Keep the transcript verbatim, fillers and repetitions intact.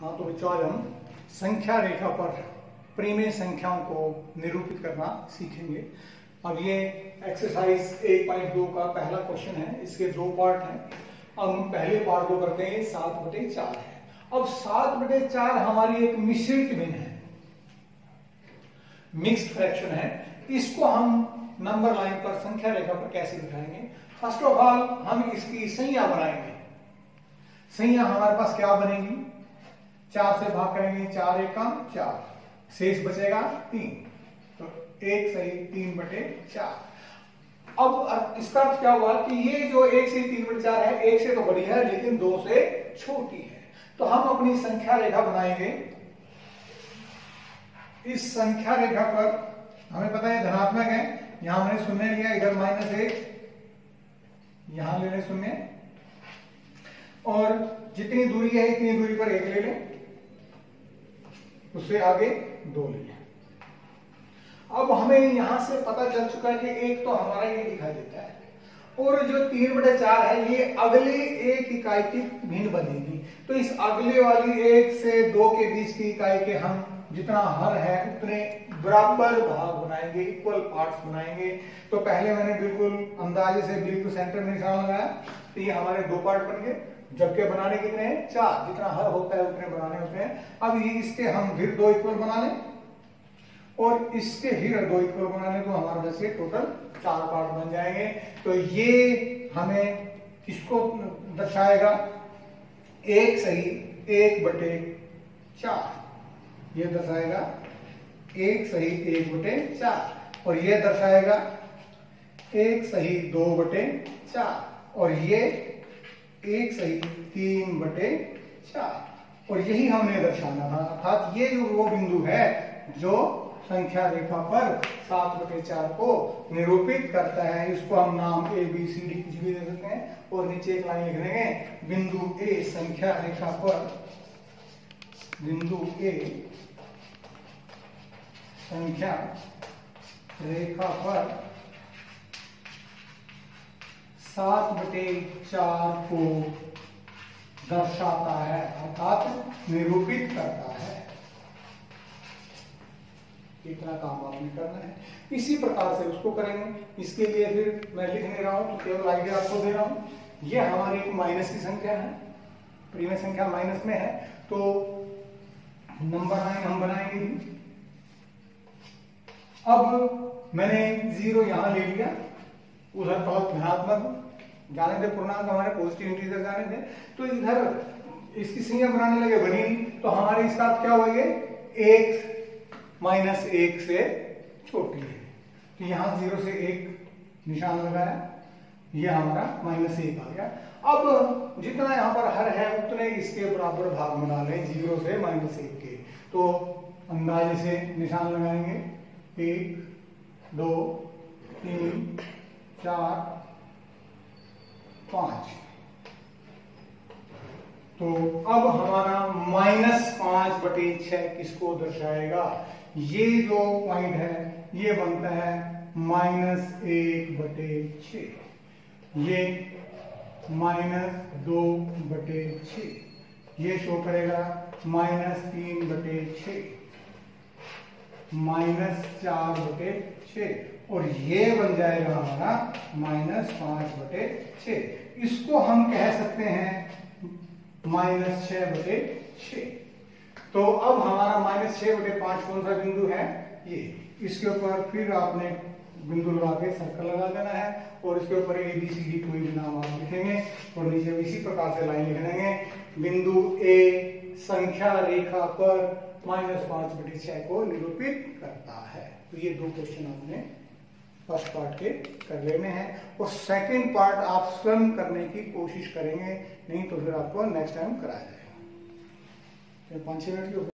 हाँ तो बच्चों, आज हम संख्या रेखा पर परिमेय संख्याओं को निरूपित करना सीखेंगे। अब ये एक्सरसाइज एक पॉइंट दो का पहला क्वेश्चन है। इसके दो पार्ट हैं। अब हम पहले पार्ट को करते हैं। सात बटे चार है। अब सात बटे चार हमारी एक मिश्रित भिन्न है, मिक्स्ड फ्रैक्शन है। इसको हम नंबर लाइन पर, संख्या रेखा पर कैसे दिखाएंगे? फर्स्ट ऑफ ऑल हम इसकी संज्ञा बनाएंगे। संज्ञा हमारे पास क्या बनेगी? चार से भाग करेंगे, चार एक कम चार, शेष बचेगा तीन, तो एक सही तीन बटे चार। अब इसका अर्थ क्या हुआ कि ये जो एक से तीन बटे चार है, एक से तो बड़ी है लेकिन दो से छोटी है। तो हम अपनी संख्या रेखा बनाएंगे। इस संख्या रेखा पर हमें पता है धनात्मक है, यहां हमने शून्य लिया, इधर माइनस एक, यहां ले लें शून्य, और जितनी दूरी है इतनी दूरी पर एक ले लें, उससे आगे दो ले लें। अब हमें यहां से पता चल चुका है कि एक तो हमारा ये दिखाई देता है, और जो तीन बटे चार है ये अगले एक इकाई की भिन्न बनेगी। तो इस अगले वाली एक से दो के बीच की इकाई के हम जितना हर है उतने बराबर भाग बनाएंगे, इक्वल पार्ट्स बनाएंगे। तो पहले मैंने बिल्कुल अंदाजे से बिल्कुल सेंटर में निशान लगाया, तो ये हमारे दो पार्ट बन गए, जबकि बनाने कितने हैं? चार। जितना हर होता है उतने बनाने होते हैं। अब ये इसके हम फिर दो इक्वल बना लें और इसके फिर दो इक्वल बना लें, तो हमारे पास ये टोटल चार पार्ट बन जाएंगे। तो ये हमें किसको दर्शाएगा? एक सही एक बटे चार, ये दर्शाएगा एक सही एक बटे चार, और ये दर्शाएगा एक सही दो बटे चार, और ये एक सही तीन बटे चार। और यही हमने दर्शाना था, अर्थात ये जो वो बिंदु है जो संख्या रेखा पर सात बटे चार को निरूपित करता है। इसको हम नाम ए बी सी डी कुछ भी दे सकते हैं, और नीचे एक लाइन लिख देंगे, बिंदु ए संख्या रेखा पर, बिंदु ए संख्या रेखा पर सात बटे चार को दर्शाता है, अर्थात निरूपित करता है। इतना काम आपने करना है। इसी प्रकार से उसको करेंगे। इसके लिए फिर मैं लिख नहीं रहा हूं, तो केवल आइडिया आपको दे रहा हूं। यह हमारी एक माइनस की संख्या है, परिमेय संख्या माइनस में है, तो नंबर लाइन हम बनाएंगे। अब मैंने जीरो यहां ले लिया, उधर बहुत धनात्मक जाने थे, पूर्णांक हमारे पॉजिटिव इंटीजर जाने थे, तो इधर इसकी संख्या बनाने लगे, बनी। तो हमारे इसका क्या हुआ? ये एक माइनस एक से छोटी है, तो यहां जीरो से एक निशान लगाया, ये हमारा माइनस एक आ गया। अब जितना यहां पर हर है उतने इसके बराबर भाग बना लें, जीरो से माइनस एक के। तो अंदाजे से निशान लगाएंगे, एक दो तीन चार पांच। तो अब हमारा माइनस पांच बटे छह किसको दर्शाएगा? ये जो पॉइंट है ये बनता है माइनस एक बटे छह, ये माइनस दो बटे छह, ये शो करेगा माइनस तीन बटे छह, माइनस चार बटे छह, और ये बन जाएगा हमारा माइनस पांच बटे छह। इसको हम कह सकते हैं माइनस छह बटे छह। तो अब हमारा माइनस छह बटे पांच कौन सा बिंदु है? ये। इसके ऊपर फिर आपने बिंदु लगा के सर्कल लगा देना है, और इसके ऊपर ए बी सी डी कोई भी नाम आप लिखेंगे, और नीचे इसी प्रकार से लाइन लिख देंगे, बिंदु ए संख्या रेखा पर माइनस पांच बटे छह को निरूपित करता है। तो ये दो क्वेश्चन आपने फर्स्ट पार्ट के कर लेने हैं, और सेकंड पार्ट आप स्वयं करने की कोशिश करेंगे, नहीं तो फिर आपको नेक्स्ट टाइम कराया जाएगा। पांच छह मिनट की